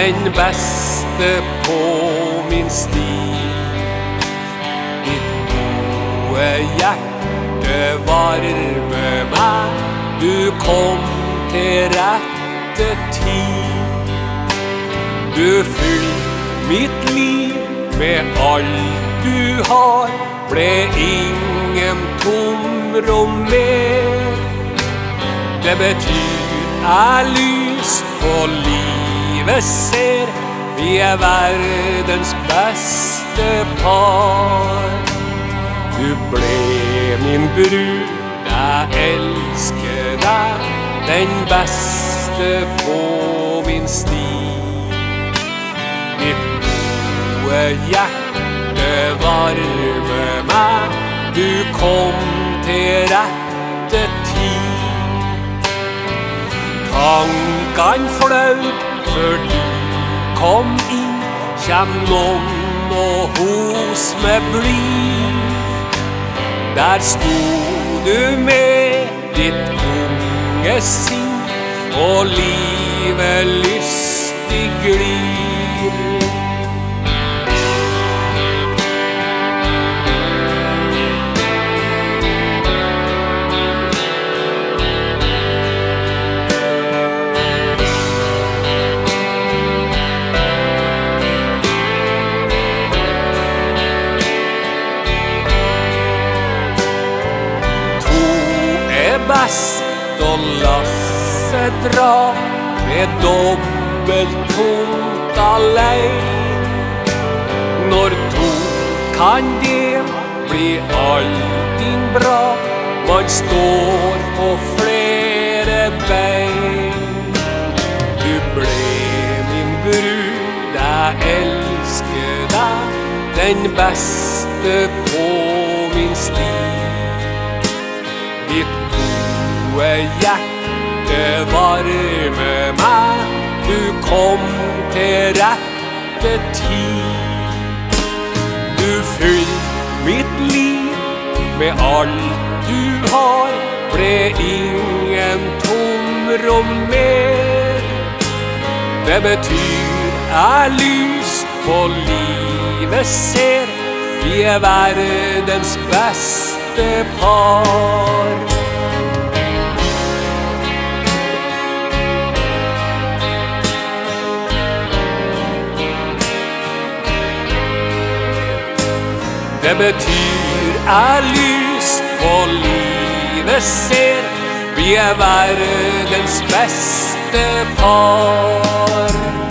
den beste på min sti. Ditt gode hjerte varmer meg, du kom til rette tid. Du fyller mitt liv med alt du har, ble ingen tomrom mer. Det betyr lys på livet ser, vi verdens beste par. Du ble min brud, jeg elsker deg, den beste på min sti. Ditt gode hjerte varmer meg, du kom til rette tid. Tankene flaut før du kom inn, kjem noen og hos med bly. Der sto du med ditt unge sinn, og livet lystig glir. Best å lasset dra med dobbelt tungt alene. Når to kan del, blir allting bra, man står på flere bein. Du ble min brud, jeg elsker deg, den beste på min sti. Ditt gode hjerte varmer meg, du kom til rette tid. Du fyller mitt liv med alt du har, ble ingen tomrom mer. Det betyr lys på livet ser, vi verdens beste par. Det betyr lys på livet ser, vi verdens beste par.